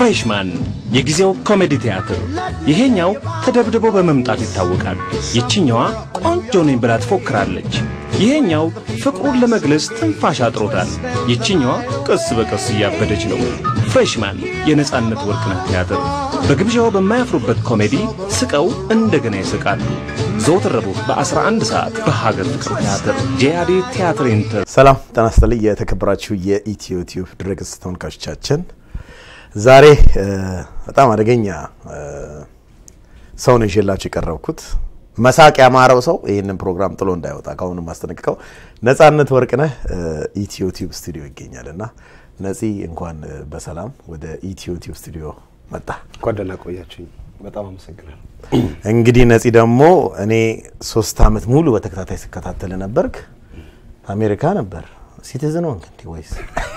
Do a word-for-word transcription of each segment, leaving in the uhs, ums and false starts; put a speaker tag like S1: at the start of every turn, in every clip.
S1: ፍሬሽማን የጊዜው ኮሜዲ ቲያትር ይሄኛው ተደብድቦ በመምጣት ይታወቃል። ይችኛዋ ቆንጆ ነኝ ብላ ትፎክራለች። ይሄኛው ፍቅሩን ለመግለጽ ትንፋሽ አጥሮታል። ይችኛዋ ቀስ በቀስ እያበደች ነው። ፍሬሽማን የነጻነት ወርቅነህ ቲያትር በግብዣው በማያፍሩበት ኮሜዲ ስቀው እንደገና ይስቃሉ። ዘወትር ረቡዕ በ11 ሰዓት በሀገር ፍቅር ቲያትር ጂአዲ ቲያትር ኢንተር።
S2: ሰላም ጤና ይስጥልኝ የተከበራችሁ የኢትዮ ቲዩብ ድረገጽ ተመልካቾቻችን፣ ዛሬ በጣም አደገኛ ሰው ነው ይዤላችሁ የቀረብኩት። መሳቅ ያማረው ሰው ይሄንን ፕሮግራም ጥሎ እንዳይወጣ ካሁኑ ማስተነቅቀው ነጻነት ወርቅነህ ኢትዮ ቲዩብ ስቱዲዮ ይገኛልና ነፂ እንኳን በሰላም ወደ ኢትዮ ቲዩብ ስቱዲዮ መጣ።
S3: ጓደኛ ቆያችሁኝ፣ በጣም አመሰግናለሁ።
S2: እንግዲህ ነፂ ደግሞ እኔ ሶስት አመት ሙሉ በተከታታይ ስከታተል ነበርክ። አሜሪካ ነበር ሲቲዝን ነው እንዴ ወይስ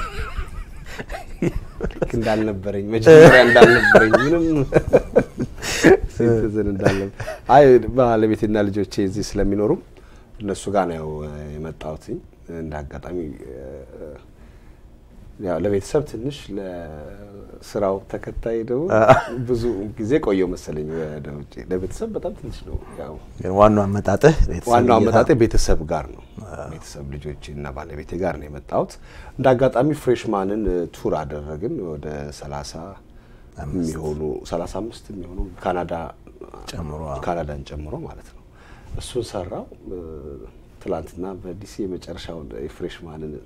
S3: እንዳልነበረኝ መጀመሪያ እንዳልነበረኝ ምንም ሲቲዝን እንዳልነበ አይ ባለቤቴና ልጆቼ እዚህ ስለሚኖሩ እነሱ ጋር ነው የመጣሁት። እንዳጋጣሚ ያው ለቤተሰብ ትንሽ ለስራው ተከታይ ደግሞ ብዙ ጊዜ ቆየው መሰለኝ ወደ ውጪ። ለቤተሰብ በጣም ትንሽ ነው። ያው
S2: ዋናው አመጣጥህ ቤተሰብ
S3: ዋናው አመጣጥህ ቤተሰብ ጋር ነው። ቤተሰብ ልጆቼና ባለቤቴ ጋር ነው የመጣሁት። እንዳጋጣሚ ፍሬሽማንን ቱር አደረግን። ወደ ሰላሳ የሚሆኑ ሰላሳ አምስት የሚሆኑ ካናዳ ጨምሮ ካናዳን ጨምሮ ማለት ነው። እሱን ሰራው። ትላንትና በዲሲ የመጨረሻው ፍሬሽማንን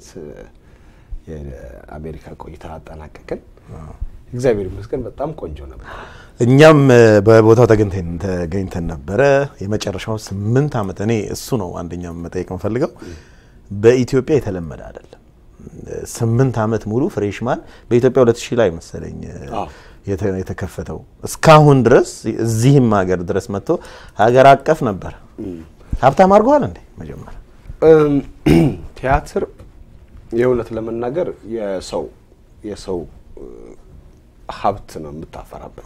S3: የአሜሪካ ቆይታ አጠናቀቀን። እግዚአብሔር ይመስገን በጣም ቆንጆ ነበር።
S2: እኛም በቦታው ተገኝተን ተገኝተን ነበር። የመጨረሻው ስምንት አመት እኔ እሱ ነው አንደኛው መጠየቅ የምፈልገው። በኢትዮጵያ የተለመደ አይደለም። ስምንት አመት ሙሉ ፍሬሽማን በኢትዮጵያ ሁለት ሺህ ላይ መሰለኝ የተከፈተው እስካሁን ድረስ እዚህም ሀገር ድረስ መጥቶ ሀገር አቀፍ ነበር። ሀብታም አድርጓል እንዴ? መጀመሪያ
S3: ቲያትር የእውነት ለመናገር የሰው የሰው ሀብት ነው የምታፈራበት።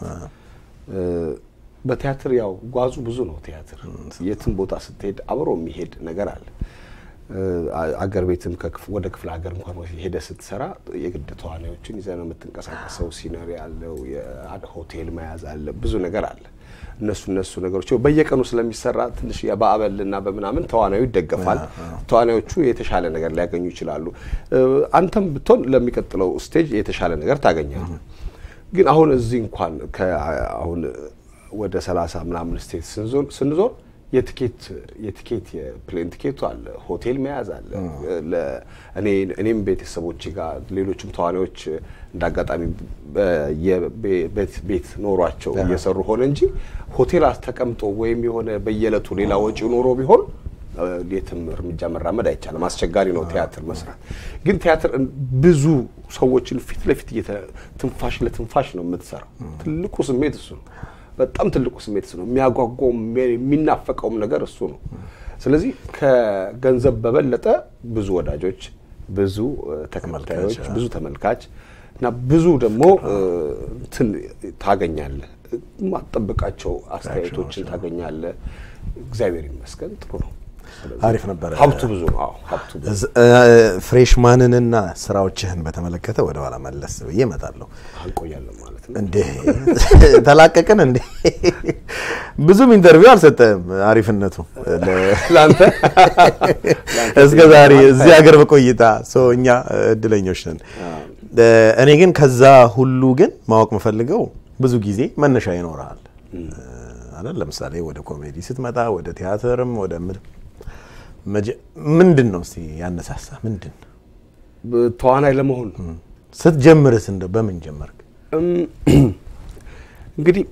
S3: በቲያትር ያው ጓዙ ብዙ ነው። ቲያትር የትም ቦታ ስትሄድ አብሮ የሚሄድ ነገር አለ። አገር ቤትም ከክፍ ወደ ክፍለ ሀገር እንኳን ሄደ ስትሰራ የግድ ተዋናዮችን ይዘህ ነው የምትንቀሳቀሰው። ሲነሪ አለው፣ የሆቴል መያዝ አለ፣ ብዙ ነገር አለ። እነሱ እነሱ ነገሮች በየቀኑ ስለሚሰራ ትንሽ ያባበልና በመናምን ተዋናዩ ይደገፋል። ተዋናዮቹ የተሻለ ነገር ሊያገኙ ይችላሉ። አንተም ብትሆን ለሚቀጥለው ስቴጅ የተሻለ ነገር ታገኛለህ። ግን አሁን እዚህ እንኳን ከአሁን ወደ ሰላሳ ምናምን ስቴጅ ስንዞር ስንዞር የቲኬት የቲኬት የፕሌን ቲኬት አለ፣ ሆቴል መያዝ አለ። ለእኔ እኔም ቤተሰቦቼ ጋር ሌሎችም ተዋናዮች እንዳጋጣሚ የቤት ቤት ኖሯቸው እየሰሩ ሆነ እንጂ ሆቴል ተቀምጦ ወይም የሆነ በየለቱ ሌላ ወጪ ኖሮ ቢሆን የትም እርምጃ መራመድ አይቻልም። አስቸጋሪ ነው ቲያትር መስራት። ግን ቲያትር ብዙ ሰዎችን ፊት ለፊት ትንፋሽ ለትንፋሽ ነው የምትሰራው። ትልቁ ስሜት እሱ ነው። በጣም ትልቁ ስሜት እሱ ነው። የሚያጓጓው የሚናፈቀው ነገር እሱ ነው። ስለዚህ ከገንዘብ በበለጠ ብዙ ወዳጆች፣ ብዙ ተከታታዮች፣ ብዙ ተመልካች እና ብዙ ደግሞ እንትን ታገኛለህ። ማጠብቃቸው አስተያየቶችን ታገኛለህ። እግዚአብሔር ይመስገን ጥሩ ነው።
S2: አሪፍ ነበር።
S3: ሀብቱ ብዙ ነው። አዎ ሀብቱ ብዙ።
S2: ፍሬሽማንንና ስራዎችህን በተመለከተ ወደ ኋላ መለስ ብዬ እመጣለሁ።
S3: አንቆያለን ማለት ነው
S2: እንዴ? ተላቀቀን እንዴ? ብዙም ኢንተርቪው አልሰጠም። አሪፍነቱ
S3: ላንተ
S2: እስከ ዛሬ እዚህ ሀገር በቆይታ ሶኛ እድለኞች ነን። እኔ ግን ከዛ ሁሉ ግን ማወቅ መፈልገው ብዙ ጊዜ መነሻ ይኖራል አይደል? ለምሳሌ ወደ ኮሜዲ ስትመጣ ወደ ቲያትርም ወደ ምንድነው እስቲ ያነሳሳ? ምንድን
S3: ተዋናይ ለመሆን
S2: ስትጀምርስ እንደው በምን ጀመርክ?
S3: እንግዲህ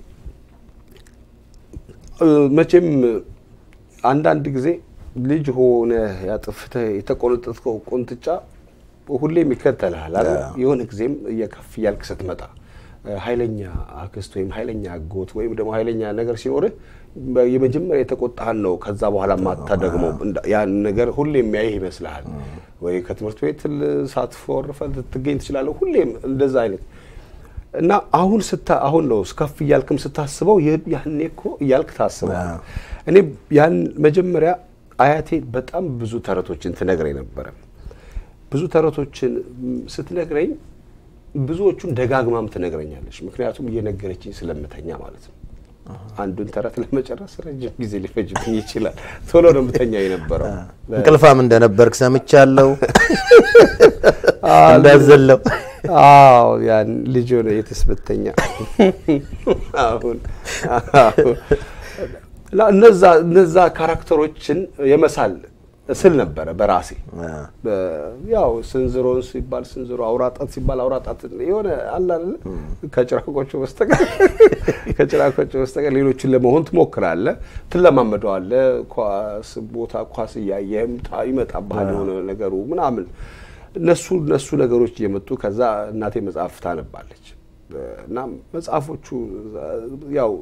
S3: መቼም አንዳንድ ጊዜ ልጅ ሆነ ያጥፍተ የተቆነጠጥከው ቁንጥጫ ሁሌም ይከተልሃል አይደል? የሆነ ጊዜም የከፍ ያልክ ስትመጣ ኃይለኛ አክስት ወይም ኃይለኛ አጎት ወይም ደግሞ ኃይለኛ ነገር ሲኖር የመጀመሪያ የተቆጣህን ነው ከዛ በኋላ ማታ ደግሞ ያን ነገር ሁሌም ያይህ ይመስልሃል። ወይ ከትምህርት ቤት ሳትፎርፈል ትገኝ ትችላለህ። ሁሌም እንደዛ አይነት እና አሁን ስታ አሁን ነው ስከፍ ያልክም ስታስበው ያኔ እኮ ያልክ ታስበው። እኔ ያን መጀመሪያ አያቴ በጣም ብዙ ተረቶችን ትነግረኝ ነበር። ብዙ ተረቶችን ስትነግረኝ ብዙዎቹን ደጋግማም ትነግረኛለች ምክንያቱም እየነገረችኝ ስለምተኛ ማለት ነው አንዱን ተረት ለመጨረስ ረጅም ጊዜ ሊፈጅብኝ ይችላል ቶሎ ነው የምተኛው የነበረው
S2: እንቅልፋም እንደነበርክ ሰምቻለሁ እንዳዘለው
S3: አዎ ያን ልጅ ሆነ የተስበተኛ አሁን ለነዛ ነዛ ካራክተሮችን የመሳል ስል ነበር በራሴ ያው ስንዝሮን ሲባል ስንዝሮ አውራጣት ሲባል አውራጣት የሆነ አላለ ከጭራቆቹ በስተቀር ከጭራቆቹ በስተቀር ሌሎችን ለመሆን ትሞክራለ ትለማመደዋለ ኳስ ቦታ ኳስ ያየም ይመጣባል የሆነ ነገሩ ምናምን እነሱ እነሱ ነገሮች እየመጡ ከዛ እናቴ መጽሐፍ ታነባለች እና መጽሐፎቹ ያው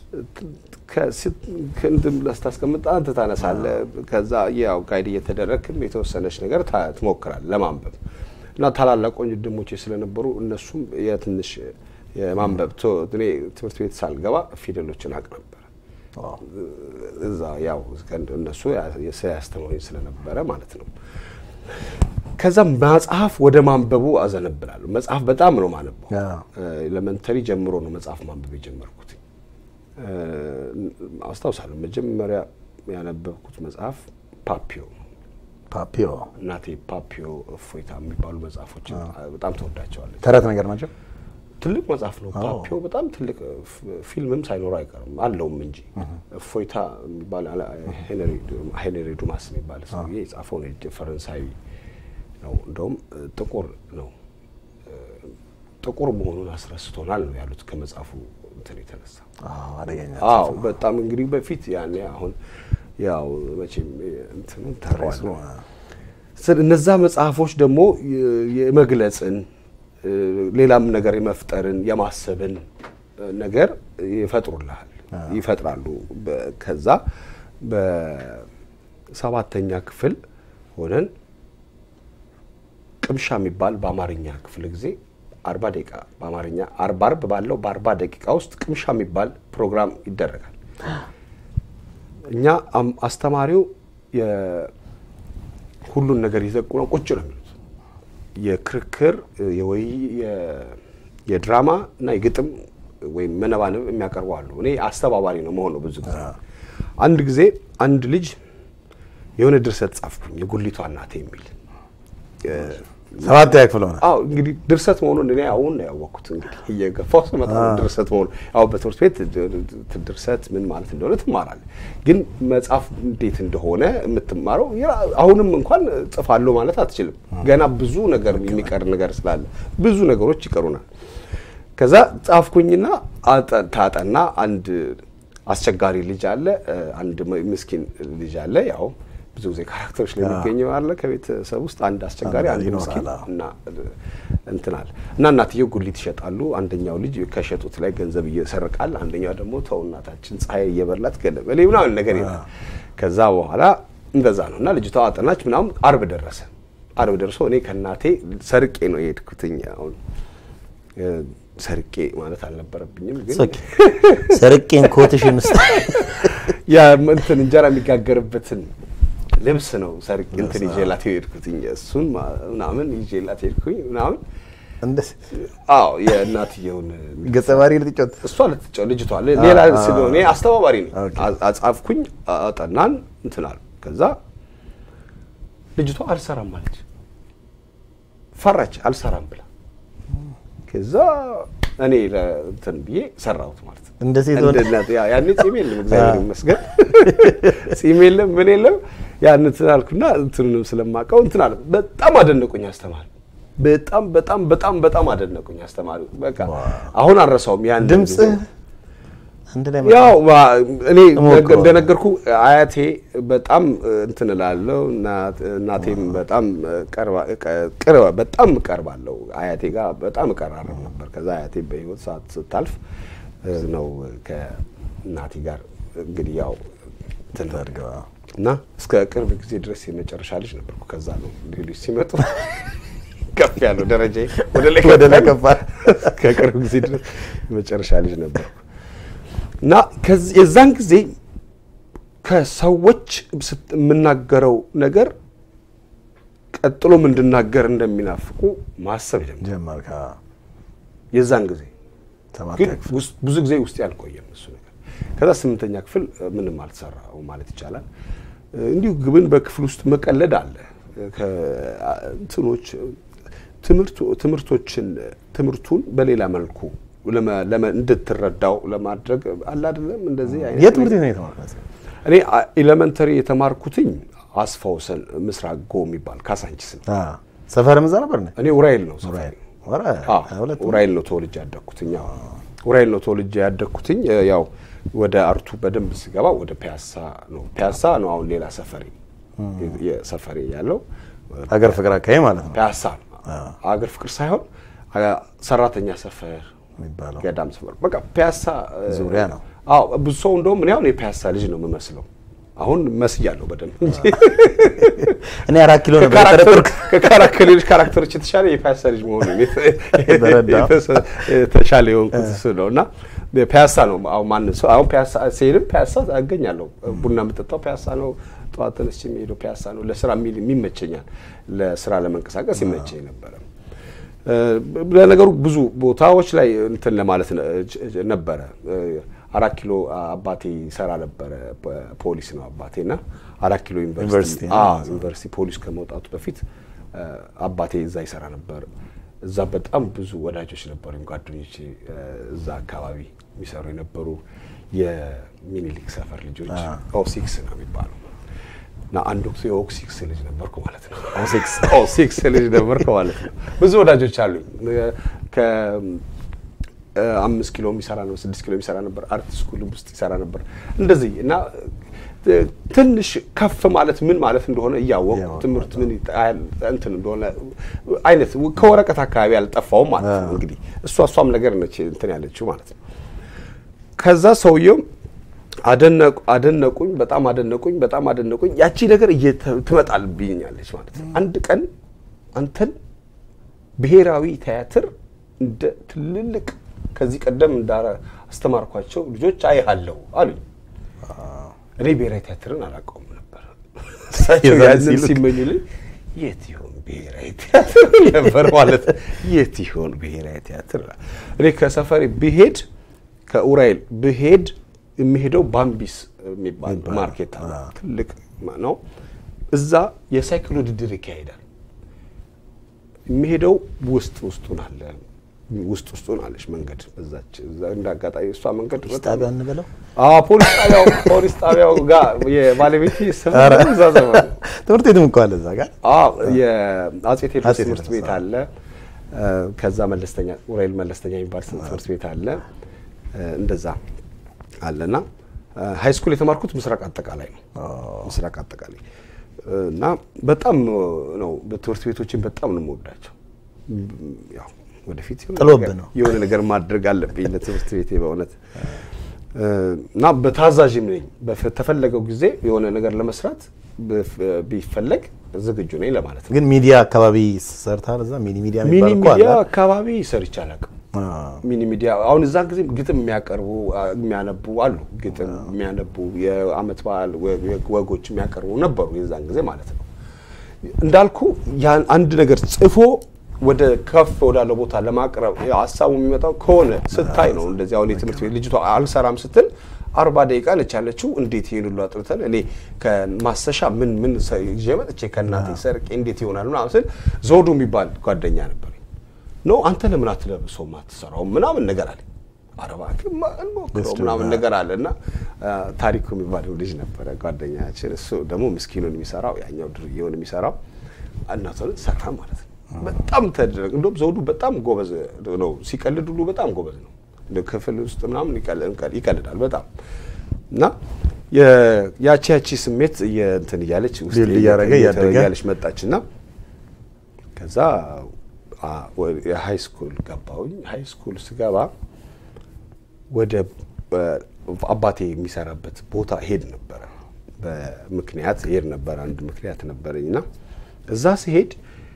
S3: ከንድም ለስታስቀምጣ አንተ ታነሳለ ከዛ ያው ጋይድ እየተደረክም የተወሰነች ነገር ትሞክራለ ለማንበብ እና ታላላቆኝ ድሞቼ ስለነበሩ እነሱም የትንሽ የማንበብ እኔ ትምህርት ቤት ሳልገባ ፊደሎችን አቅ ነበር እዛ ያው እነሱ ያስተምሩኝ ስለነበረ ማለት ነው ከዛ መጽሐፍ ወደ ማንበቡ አዘነብላለሁ መጽሐፍ በጣም ነው ማነበው ኤሌመንተሪ ጀምሮ ነው መጽሐፍ ማንበብ የጀመርኩት አስታውሳለሁ መጀመሪያ ያነበብኩት መጽሐፍ ፓፒዮ
S2: ፓፒዮ
S3: እናቴ ፓፒዮ እፎይታ የሚባሉ መጽሐፎች በጣም ተወዳቸዋለች
S2: ተረት ነገር ናቸው
S3: ትልቅ መጽሐፍ ነው ፓፒዮ በጣም ትልቅ ፊልምም ሳይኖር አይቀርም አለውም እንጂ እፎይታ የሚባል ሄነሪ ሄነሪ ዱማስ የሚባል ሰው የጻፈው ነው ፈረንሳዊ ነው እንደውም ጥቁር ነው ጥቁር መሆኑን አስረስቶናል ነው ያሉት ከመጽሐፉ እንትን የተነሳ
S2: አዎ አደገኛ
S3: አዎ በጣም እንግዲህ በፊት ያኔ አሁን ያው መቼም እንትኑ ተራሱ ስለነዛ መጽሐፎች ደግሞ የመግለጽን ሌላም ነገር የመፍጠርን የማሰብን ነገር ይፈጥሩልሃል ይፈጥራሉ ከዛ በሰባተኛ ክፍል ሆነን ቅምሻ የሚባል በአማርኛ ክፍል ጊዜ አርባ ደቂቃ በአማርኛ አርባ አርብ ባለው በአርባ ደቂቃ ውስጥ ቅምሻ የሚባል ፕሮግራም ይደረጋል እኛ አስተማሪው የሁሉን ነገር ይዘቁና ቁጭ ነው የሚሉት የክርክር የወይ የድራማ እና የግጥም ወይ መነባነብ የሚያቀርቡ አሉ እኔ አስተባባሪ ነው መሆኑ ብዙ ጊዜ አንድ ጊዜ አንድ ልጅ የሆነ ድርሰት ጻፍኩኝ የጉሊቷ እናቴ የሚል
S2: ሰባት ያክፍል ሆነ
S3: አው እንግዲህ ድርሰት መሆኑን እኔ አሁን ነው ያወቅኩት እንግዲህ እየገፋው ስመጣ ድርሰት መሆኑ አው በትምህርት ቤት ድርሰት ምን ማለት እንደሆነ ትማራለህ ግን መጽሐፍ እንዴት እንደሆነ የምትማረው አሁንም እንኳን ጽፋለሁ ማለት አትችልም ገና ብዙ ነገር የሚቀር ነገር ስላለ ብዙ ነገሮች ይቀሩናል ከዛ ጻፍኩኝና ታጠና አንድ አስቸጋሪ ልጅ አለ አንድ ምስኪን ልጅ አለ ያው ብዙ ጊዜ ካራክተሮች ላይ የሚገኘው አለ ከቤተሰብ ውስጥ አንድ አስቸጋሪ አንድ ምስኪን እና እንትናል እና እናትየው ጉሊት ይሸጣሉ አንደኛው ልጅ ከሸጡት ላይ ገንዘብ እየሰረቃል አንደኛው ደግሞ ተው እናታችን ፀሐይ እየበላት ገለበለ ምናምን ነገር ይላል ከዛ በኋላ እንደዛ ነውና ልጅቷ አጠናች ምናምን አርብ ደረሰ አርብ ደርሶ እኔ ከናቴ ሰርቄ ነው የሄድኩትኝ አሁን ሰርቄ ማለት አልነበረብኝም ግን
S2: ሰርቄን ኮትሽን ውስጥ
S3: ያ እንትን እንጀራ የሚጋገርበትን ልብስ ነው ሰርቄ እንትን ይዤላት የሄድኩትኝ እሱን ምናምን ይዤላት ሄድኩኝ ምናምን
S2: እንደስ
S3: አዎ የእናትየውን
S2: ገጸባሪ ልትጮት
S3: እሷ ልትጮት ልጅቷ ሌላ ስለሆነ አስተባባሪ ነኝ አጻፍኩኝ አጠናን እንትናል ከዛ ልጅቷ አልሰራም ማለት ፈራች አልሰራም ብላ ከዛ እኔ እንትን ብዬ ሰራውት ማለት
S2: እንደዚህ ነው
S3: ያ ያኔ ጺሜል እግዚአብሔር ይመስገን ጺሜል ምን የለም ያን ትላልኩና እንትንም ስለማቀው እንትን አለ በጣም አደነቁኝ አስተማሪ በጣም በጣም በጣም በጣም አደነቁኝ አስተማሪ በቃ አሁን አረሳውም ያን
S2: ድምጽ አንድ ላይ
S3: ያው እኔ እንደነገርኩ አያቴ በጣም እንትን እላለሁ እና እናቴም በጣም ቀርባ ቀርባ በጣም ቀርባለሁ አያቴ ጋር በጣም ቀራረብ ነበር ከዛ አያቴ በህይወት ሰዓት ስታልፍ ነው ከእናቴ ጋር እንግዲህ ያው ተደርጋ እና እስከ ቅርብ ጊዜ ድረስ የመጨረሻ ልጅ ነበርኩ ከዛ ነው ሌሎች ሲመጡ ከፍ ያለው ደረጃ ወደ ላይ ወደ ላይ ከፍ ከቅርብ ጊዜ ድረስ የመጨረሻ ልጅ ነበርኩ እና ከዚህ የዛን ጊዜ ከሰዎች የምናገረው ነገር ቀጥሎ ምንድናገር እንደሚናፍቁ ማሰብ ጀመርኩ የዛን ጊዜ ግን
S2: ተማከክ
S3: ብዙ ጊዜ ውስጥ ያልቆየም እሱ ነገር ከዛ ስምንተኛ ክፍል ምንም አልተሰራው ማለት ይቻላል እንዲሁ ግብን በክፍል ውስጥ መቀለድ አለ ከእንትኖች ትምርቱ ትምርቶችን ትምርቱን በሌላ መልኩ ለማ ለማ እንድትረዳው ለማድረግ አለ አይደለም እንደዚህ አይነት
S2: የትምርት ነው የተማርኩት
S3: እኔ ኤሌመንተሪ የተማርኩትኝ አስፋውሰን ምስራቅ ጎ የሚባል ካሳንቺስ ነው
S2: አ ሰፈር መዛ ነበር ነው
S3: እኔ ኡራኤል ነው ሰፈር
S2: ወራ
S3: ኡራኤል ነው ተወልጄ ያደኩትኝ ኡራኤል ነው ተወልጄ ያደኩትኝ ያው ወደ አርቱ በደንብ ሲገባ ወደ ፒያሳ ነው ፒያሳ ነው አሁን ሌላ ሰፈሪ የሰፈሪ ያለው
S2: አገር ፍቅር አካባቢ ማለት ነው
S3: ፒያሳ አገር ፍቅር ሳይሆን ሰራተኛ ሰፈር
S2: የሚባለው
S3: ገዳም ሰፈር በቃ ፒያሳ
S2: ዙሪያ ነው
S3: አዎ ብዙ ሰው እንደውም ምን ያው የፒያሳ ልጅ ነው የምመስለው አሁን መስያለሁ በደንብ እንጂ
S2: እኔ አራት ኪሎ ነበር ተረጥኩ
S3: ከካራክተሮች ካራክተሮች የተሻለ የፒያሳ ልጅ መሆኑ ተሻለ የሆንኩት ነውና ፒያሳ ነው አሁን ማን ሰው አሁን ፒያሳ ሲሄድ ፒያሳ አገኛለሁ ቡና የምጠጣው ፒያሳ ነው ጧት ተነስቼ የምሄደው ፒያሳ ነው ለስራ ሚል የሚመቸኛል ለስራ ለመንቀሳቀስ ይመቸኝ ነበር ለነገሩ ብዙ ቦታዎች ላይ እንትን ለማለት ነበር አራት ኪሎ አባቴ ሰራ ነበር ፖሊስ ነው አባቴና አራት ኪሎ ዩኒቨርሲቲ አ ዩኒቨርሲቲ ፖሊስ ከመውጣቱ በፊት አባቴ እዛ ይሰራ ነበር እዛ በጣም ብዙ ወዳጆች ነበሩኝ ጓደኞቼ እዛ አካባቢ የሚሰሩ የነበሩ የሚኒሊክ ሰፈር ልጆች ኦ ሲክስ ነው የሚባለው ና አንድ ወቅት የኦክሲክስ ልጅ ነበርኩ ማለት ነው ኦክሲክስ ኦክሲክስ ልጅ ነበርኩ ማለት ነው ብዙ ወዳጆች አሉኝ ከ አምስት ኪሎ የሚሰራ ነው ስድስት ኪሎ የሚሰራ ነበር አርት ስኩል ውስጥ ይሰራ ነበር እንደዚህ እና ትንሽ ከፍ ማለት ምን ማለት እንደሆነ ያወቁ ትምርት ምን እንትን እንደሆነ አይነት ከወረቀት አካባቢ ያልጠፋው ማለት ነው እንግዲህ እሷ እሷም ነገር ነች እንትን ያለችው ማለት ነው ከዛ ሰውየው አደነቁ አደነቁኝ በጣም አደነቁኝ በጣም አደነቁኝ ያቺ ነገር ትመጣልብኛለች ማለት ነው አንድ ቀን አንተን ብሔራዊ ቲያትር እንደ ትልልቅ ከዚህ ቀደም እንዳረ አስተማርኳቸው ልጆች አይሃለው አሉኝ እኔ ብሔራዊ ቲያትርን አላውቀውም ነበር ሳይሆን ያንን ሲመኙልኝ የት ይሆን ብሔራዊ ቲያትር ነበር ማለት የት ይሆን ብሔራዊ ቲያትር እኔ ከሰፈሪ ብሄድ ከኡራኤል ብሄድ የሚሄደው ባምቢስ የሚባል ማርኬት አለ ትልቅ ነው እዛ የሳይክል ውድድር ይካሄዳል የሚሄደው ውስጥ ውስጡን አለ ውስጥ ውስጡን አለሽ መንገድ በዛች እዛ እንዳጋጣይ እሷ መንገድ
S2: ጣቢያ እንበለው
S3: አዎ ፖሊስ ጣቢያው ፖሊስ ጣቢያው ጋር የባለቤቴ ስም እዛ ዘመን
S2: ትምህርት ቤትም እኮ አለ እዛ ጋር
S3: አዎ የአጼ ቴዎድሮስ ትምህርት ቤት አለ ከዛ መለስተኛ ኡራኤል መለስተኛ የሚባል ትምህርት ቤት አለ እንደዛ አለና ሃይ ስኩል የተማርኩት ምስራቅ አጠቃላይ ነው ምስራቅ አጠቃላይ እና በጣም ነው በትምህርት ቤቶችን በጣም ነው የምወዳቸው ያው ወደፊት የሆነ ነገር ማድረግ አለብኝ ለትምህርት ቤቴ በእውነት እና በታዛዥም ነኝ በተፈለገው ጊዜ የሆነ ነገር ለመስራት ቢፈለግ ዝግጁ ነኝ ለማለት ነው
S2: ግን ሚዲያ አካባቢ ሰርታል እዛ ሚኒ ሚዲያ
S3: ሚኒ ሚዲያ አካባቢ ሰርቻለሁ ሚኒ ሚዲያ አሁን እዛ ጊዜ ግጥም የሚያቀርቡ የሚያነቡ አሉ ግጥም የሚያነቡ የአመት በዓል ወጎች የሚያቀርቡ ነበሩ የዛን ጊዜ ማለት ነው እንዳልኩ ያን አንድ ነገር ጽፎ ወደ ከፍ ወዳለው ቦታ ለማቅረብ ሐሳቡ የሚመጣው ከሆነ ስታይ ነው እንደዚህ አሁን የትምህርት ቤት ልጅቷ አልሰራም ስትል አርባ ደቂቃ ነች ያለችው እንዴት ይሄን ሁሉ አጥርተን እኔ ከማሰሻ ምን ምን ጀመጥቼ ከናቴ ሰርቄ እንዴት ይሆናል ምናምን ስል ዞዱ የሚባል ጓደኛ ነበር ነው አንተ ለምን አትለብሰው ማትሰራው ምናምን ነገር አለ አረባ ከማንሞክረው ምናምን ነገር አለና ታሪኩ የሚባለው ልጅ ነበር ጓደኛችን እሱ ደግሞ ምስኪኑን የሚሰራው ያኛው ድርዬውን የሚሰራው እናቶን ሰራ ማለት ነው በጣም ተደረገ እንደም ዘውዱ በጣም ጎበዝ ነው ሲቀልድ ሁሉ በጣም ጎበዝ ነው እንደ ክፍል ውስጥ ምናምን ይቀልዳል በጣም እና ያቺ ያቺ ስሜት የእንትን ያለች ውስጥ
S2: ያረገ
S3: ያለች መጣችና ከዛ የሃይ ስኩል ገባሁኝ ሃይ ስኩል ስገባ ወደ አባቴ የሚሰራበት ቦታ ሄድ ነበር በምክንያት ሄድ ነበር አንድ ምክንያት ነበርኝና እዛ ሲሄድ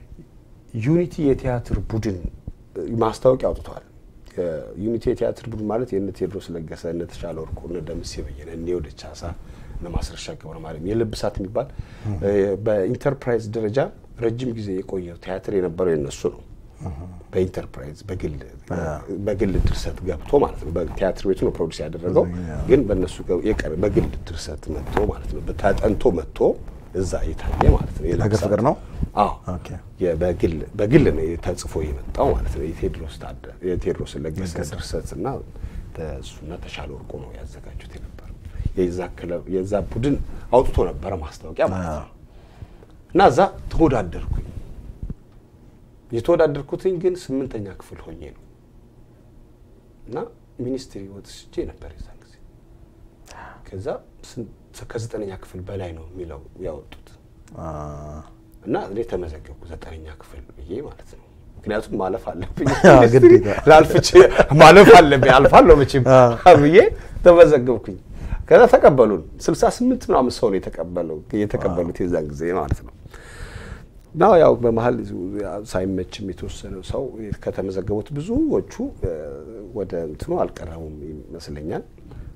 S3: ዩኒቲ የቲያትር ቡድን ማስታወቂያ አውጥቷል ዩኒቲ የቲያትር ቡድን ማለት የነ ቴዎድሮስ ለገሰ እነ ተሻለ ወርቁ እነ ደምሴ በየነ እነ ወደቻሳ እነ ማስረሻ ገብረ ማርያም የልብሳት የሚባል በኢንተርፕራይዝ ደረጃ ረጅም ጊዜ የቆየው ቲያትር የነበረው የነሱ ነው በኢንተርፕራይዝ በግል በግል ድርሰት ገብቶ ማለት ነው በቲያትር ቤቱ ነው ፕሮዲዩስ ያደረገው ግን በእነሱ የቀረ በግል ድርሰት መጥቶ ማለት ነው በታጠንቶ መጥቶ እዛ የታየ ማለት ነው
S2: ሀገር ፍቅር ነው
S3: አዎ ኦኬ የበግል በግል ነው ተጽፎ የመጣው ማለት ነው የቴድሮስ ታደ የቴድሮስ ለገሰ ድርሰትና ተሱና ተሻለ ወርቁ ነው ያዘጋጁት የነበር የዛ ክለብ የዛ ቡድን አውጥቶ ነበር ማስታወቂያ ማለት ነው እና እዛ ተወዳደርኩኝ የተወዳደርኩትኝ ግን ስምንተኛ ክፍል ሆኜ ነው እና ሚኒስትሪ ወጥቼ ነበር የዛ ጊዜ ከዛ ከዘጠነኛ ክፍል በላይ ነው የሚለው ያወጡት እና እኔ ተመዘገብኩ ዘጠነኛ ክፍል ብዬ ማለት ነው ምክንያቱም ማለፍ አለብኝ ላልፍቼ ማለፍ አለብኝ አልፋለሁ መቼም ብዬ ተመዘገብኩኝ ከዛ ተቀበሉን ስልሳ ስምንት ምናምን ሰው ነው የተቀበለው የተቀበሉት የዛን ጊዜ ማለት ነው ናው ያው በመሃል ሳይመችም የተወሰነ ሰው ከተመዘገቡት ብዙዎቹ ወደ እንትኑ አልቀረቡም ይመስለኛል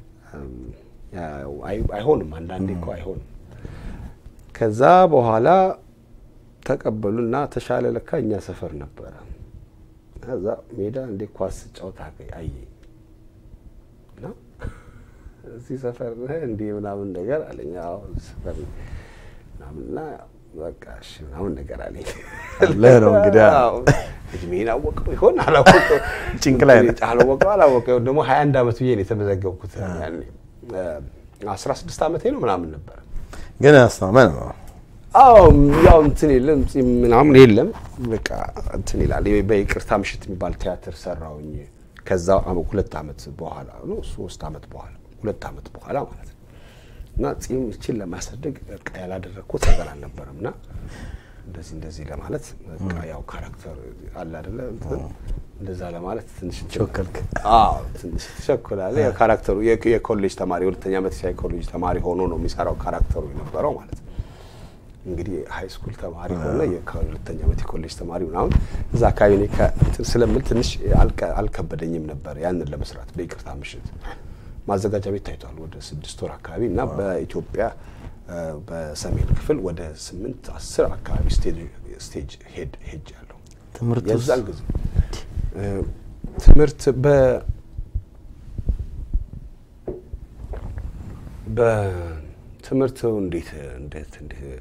S3: ያው አይሆንም አንዳንዴ እኮ አይሆንም ከዛ በኋላ ተቀበሉና ተሻለ ለካ እኛ ሰፈር ነበር ከዛ ሜዳ እንደ ኳስ ጫውታ አይ ና እዚህ ሰፈር እንደ ምናምን ነገር አለኝ አዎ ሰፈር ምናምንና በቃ እሺ ምናምን ነገር አለኝ
S2: ለነው እንግዲህ
S3: እድሜን አወቀው ይሆን አላወቀው
S2: ጭንቅላይ
S3: አላወቀው አላወቀው ደግሞ ሃያ አንድ አመት ብዬ ነው የተመዘገብኩት ያኔ አስራ ስድስት አመቴ ነው ምናምን ነበር
S2: ግን አስተማመን ነው
S3: አው ያው እንትን የለም ምናምን የለም በቃ እንትን ይላል በይቅርታ ምሽት የሚባል ቲያትር ሰራውኝ ከዛ ሁለት አመት በኋላ ነው ሶስት አመት በኋላ ሁለት አመት በኋላ ማለት ነው እና ጺም እቺን ለማሳደግ በቃ ያላደረኩት ነገር አልነበረምና እንደዚህ እንደዚህ ለማለት በቃ ያው ካራክተር አለ አይደለ እንደዛ ለማለት ትንሽ ቾከልክ አዎ ትንሽ ቾከላለ ያ ካራክተሩ የኮሌጅ ተማሪ ሁለተኛ አመት ሳይኮሎጂ ተማሪ ሆኖ ነው የሚሰራው ካራክተሩ የነበረው ማለት እንግዲህ ሃይ ስኩል ተማሪ ሆነ የሁለተኛ አመት የኮሌጅ ተማሪ ምናምን እዛ አካባቢ ነው ስለምን ትንሽ አልከበደኝም ነበር ያንን ለመስራት በይቅርታ ምሽት ማዘጋጃ ቤት ታይቷል ወደ ስድስት ወር አካባቢ እና በኢትዮጵያ በሰሜን ክፍል ወደ ስምንት አስር አካባቢ ስቴጅ ስቴጅ ሄድ ሄጅ ያለው
S2: ትምርት
S3: የዛን ጊዜ ትምርት በ በትምርት እንዴት እንዴት እንዴት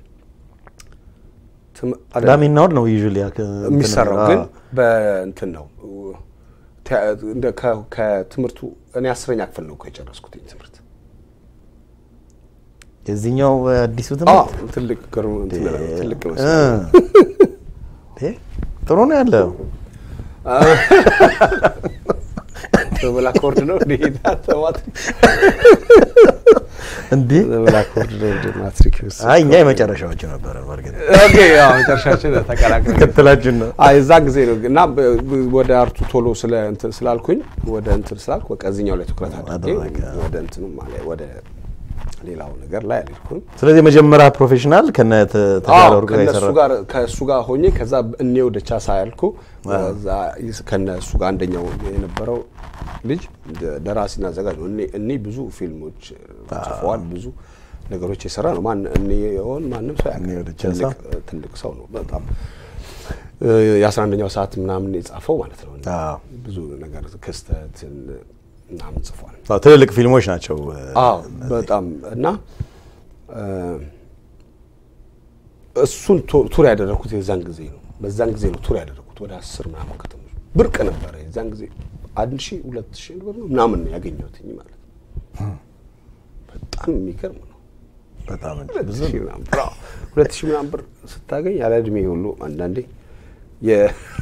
S2: ዳሚናው ነው ዩዥሊ
S3: የሚሰራው ግን በእንትን ነው እንደ ከትምርቱ እኔ አስረኛ ክፍል ነው ከጨረስኩት ትምርት
S2: የዚህኛው አዲሱ ትምርት
S3: አዎ ትልቅ ገሩ እንትን ትልቅ ነው
S2: እ ጥሩ ነው ያለው በብላክ ቦርድ ነው ዲታ ተማት እንዴ በብላክ ቦርድ ነው ማትሪክስ አይ እኛ የመጨረሻዎቹ ነበር ማለት
S3: ኦኬ ያው መጨረሻችን ተቀላቀለ
S2: ከተላችን ነው
S3: አይ እዛ ጊዜ ነው እና ወደ አርቱ ቶሎ ስለ እንትን ስላልኩኝ ወደ እንትን ስላልኩ በቃዚኛው ላይ ትኩረት አድርጌ ወደ እንትኑ ማለት ወደ ሌላው ነገር ላይ አልኩኝ
S2: ስለዚህ መጀመሪያ ፕሮፌሽናል ከነ ተጋሩ ጋር
S3: ከነሱ ጋር ከሱ ጋር ሆኜ ከዛ እኔው ደቻሳ ያልኩ ከዛ ከነሱ ጋር አንደኛው የነበረው ልጅ ደራሲና ዘጋጅ ነው እኔ ብዙ ፊልሞች ጽፏል ብዙ ነገሮች የሰራ ነው ማን እኔ ይሆን ማንንም ሰው ያውቃል ትልቅ ሰው ነው በጣም የ11ኛው ሰዓት ምናምን የጻፈው ማለት ነው ብዙ ነገር ክስተት ምናምን ጽፏል
S2: አዎ ትልልቅ ፊልሞች ናቸው
S3: አዎ በጣም እና እሱን ቱር ያደረኩት የዛን ጊዜ ነው በዛን ጊዜ ነው ቱር ያደረኩት ወደ አስር ምናምን ከተሞች ብርቅ ነበር የዛን ጊዜ አንድ ሺህ ሁለት ሺህ ብር ነው ምናምን ያገኘሁትኝ ማለት በጣም የሚገርም ነው
S2: በጣም
S3: ብዙ ምናምን ሁለት ሺህ ምናምን ብር ስታገኝ ያለ እድሜ ሁሉ አንዳንዴ የ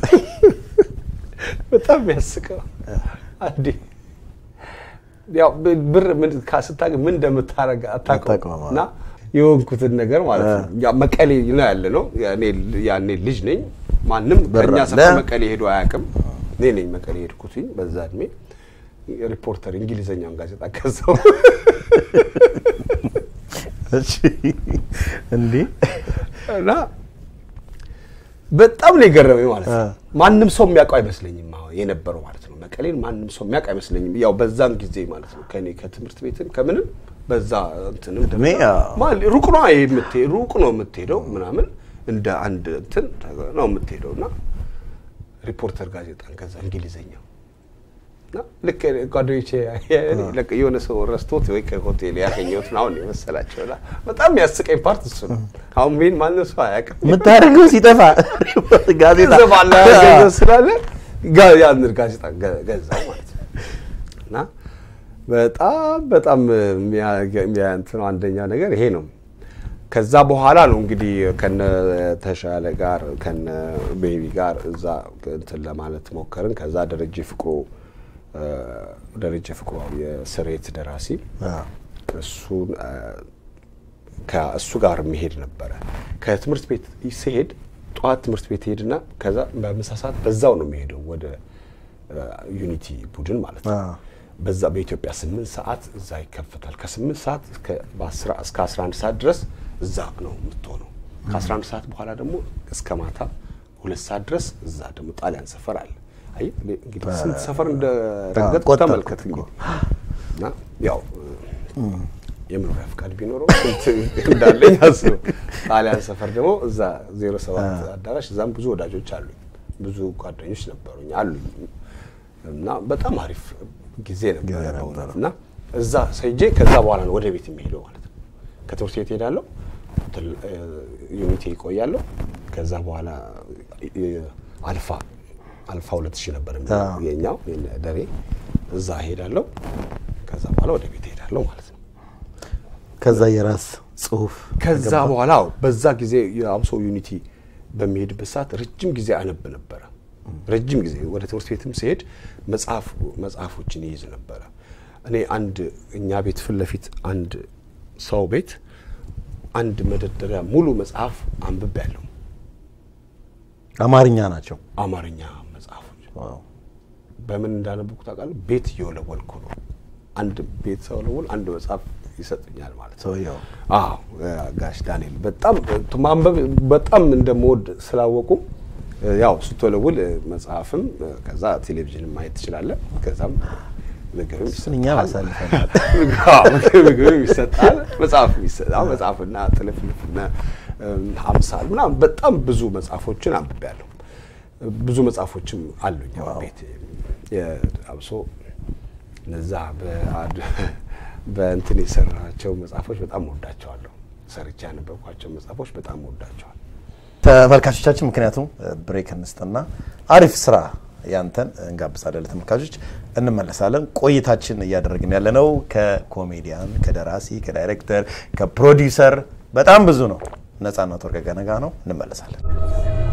S3: በጣም ያስቀው አንዴ ያው ብር ምን ካስታገ ምን እንደምታረጋ አታውቀውና የወንኩትን ነገር ማለት ነው ያ መቀሌ ነው ያለ ነው ያኔ ያኔ ልጅ ነኝ ማንንም ከኛ ሰፈር መቀሌ ሄዶ አያውቅም እኔ ነኝ መቀሌ ሄድኩትኝ በዛ እድሜ ሪፖርተር እንግሊዘኛውን ጋዜጣ ከዛው
S2: እሺ እንዴ
S3: እና በጣም ነው የገረመኝ ማለት ነው ማንንም ሰው የሚያውቀው አይመስለኝም የነበረው ማለት ነው መቀሌን ማንንም ሰው የሚያውቀው አይመስለኝም ያው በዛን ጊዜ ማለት ነው ከኔ ከትምህርት ቤትም ከምንም በዛ እንትን ማለት ሩቅ ነው የምትሄድ ሩቅ ነው የምትሄደው ምናምን እንደ አንድ እንትን ነው የምትሄደውና ሪፖርተር ጋዜጣን ከዛ እንግሊዘኛው ልክ ጓደኞቼ ለክ የሆነ ሰው ረስቶት ወይ ከሆቴል ያገኘሁት ነው አሁን የመሰላቸውላ በጣም ያስቀኝ ፓርት እሱ ነው አሁን ምን ማለት ነው አያውቅም
S2: ምታረገው ሲጠፋ ጋዜጣ
S3: ዘባላ ያገኘው ስላለ ያን ጋዜጣ ገዛው ማለት ነው እና በጣም በጣም የሚያንተው አንደኛ ነገር ይሄ ነው ከዛ በኋላ ነው እንግዲህ ከነ ተሻለ ጋር ከነ ቤቢ ጋር እዛ እንትን ለማለት ሞከርን ከዛ ደረጀ ፍቅሩ ደረጀ ፍቅሩ የስሬት ደራሲ እሱ ከእሱ ጋር መሄድ ነበር ከትምህርት ቤት ሲሄድ ጧት ትምህርት ቤት ሄድና ከዛ በመሳሳት በዛው ነው የሚሄደው ወደ ዩኒቲ ቡድን ማለት ነው በዛ በኢትዮጵያ ስምንት ሰዓት እዛ ይከፈታል ከ8 ሰዓት እስከ በ10 እስከ አስራ አንድ ሰዓት ድረስ እዛ ነው የምትሆነው ከአስራ አንድ ሰዓት በኋላ ደግሞ እስከ ማታ ሁለት ሰዓት ድረስ እዛ ደግሞ ጣሊያን ሰፈር አለ አይ እንግዲህ ስንት ሰፈር እንደ ረገጥ ተመልከት እንግዲህ እና ያው የመኖሪያ ፍቃድ ቢኖረው ስንት እንዳለኝ አስብ ጣሊያን ሰፈር ደግሞ እዛ ዜሮ ሰባት አዳራሽ እዛም ብዙ ወዳጆች አሉ ብዙ ጓደኞች ነበሩኝ አሉ እና በጣም አሪፍ ጊዜ ነበር እና እዛ ሰይጄ ከዛ በኋላ ነው ወደ ቤት የሚሄደው ማለት ነው ከትምህርት ቤት ሄዳለሁ ዩኒቲ ይቆያለሁ ከዛ በኋላ አልፋ አልፋ ሁለት ሺህ ነበር የኛው የደሬ እዛ ሄዳለሁ ከዛ በኋላ ወደ ቤት ሄዳለሁ ማለት ነው
S2: ከዛ የራስ ጽሁፍ
S3: ከዛ በኋላ በዛ ጊዜ አብሶ ዩኒቲ በሚሄድበት ሰዓት ረጅም ጊዜ አነብ ነበር ረጅም ጊዜ ወደ ትምህርት ቤትም ሲሄድ መጽሐፍ መጽሐፎችን ይይዝ ነበር እኔ አንድ እኛ ቤት ፍለፊት አንድ ሰው ቤት አንድ መደርደሪያ ሙሉ መጽሐፍ አንብቤያለሁ
S2: አማርኛ ናቸው
S3: አማርኛ መጽሐፎች ዋው በምን እንዳነበብኩ ታውቃለህ ቤት ይወለወልኩ ነው አንድ ቤት ሰውለወል አንድ መጽሐፍ ይሰጥኛል ማለት ነው
S2: ያው
S3: አዎ ጋሽ ዳንኤል በጣም ማንበብ በጣም እንደምወድ ስላወቁ ያው ስትወለውል መጽሐፍም ከዛ ቴሌቪዥን ማየት ትችላለህ ከዛም ነገርም
S2: ስንኛ ማሳልፈና
S3: ነገርም ይሰጣል መጽሐፍ ይሰጣል መጽሐፍና ጥልፍልፍና አምሳል ምናምን በጣም ብዙ መጽሐፎችን አንብቤያለሁ ብዙ መጽሐፎችም አሉኝ ቤት የአብሶ ለዛ በአድ በእንትን የሰራቸው መጽሐፎች በጣም ወዳቸዋለሁ ሰርቻ ያነበብኳቸው መጽሐፎች በጣም ወዳቸዋለሁ
S2: ተመልካቾቻችን ምክንያቱም ብሬክ እንስጥና አሪፍ ስራ ያንተን እንጋብዛለን ለተመልካቾች እንመለሳለን ቆይታችን እያደረግን ያለነው ከኮሜዲያን ከደራሲ ከዳይሬክተር ከፕሮዲዩሰር በጣም ብዙ ነው ነፃነት ወርቅነህ ጋር ነው እንመለሳለን